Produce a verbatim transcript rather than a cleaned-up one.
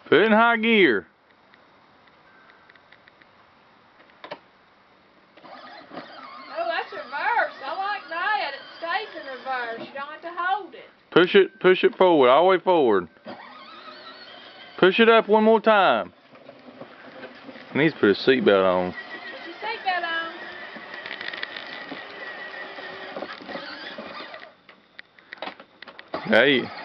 Put it in high gear. Oh, that's reverse. I like that. It stays in reverse. You don't have to hold it. Push it, push it forward, all the way forward. Push it up one more time. He needs to put his seatbelt on. Put your seatbelt on. Hey.